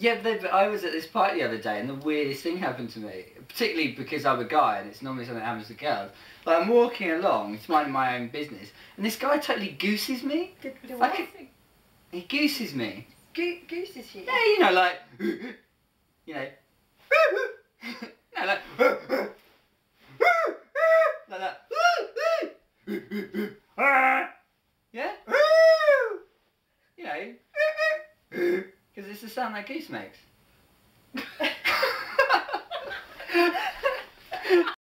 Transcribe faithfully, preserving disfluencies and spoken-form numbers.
Yeah, but I was at this party the other day and the weirdest thing happened to me. Particularly because I'm a guy and it's normally something that happens to girls. Like I'm walking along, it's minding my own business, and this guy totally gooses me. Did, did I could, he gooses me. Go gooses you? Yeah, you know, like, you know, no, like, like that. Yeah? You know, because it's the sound that goose makes.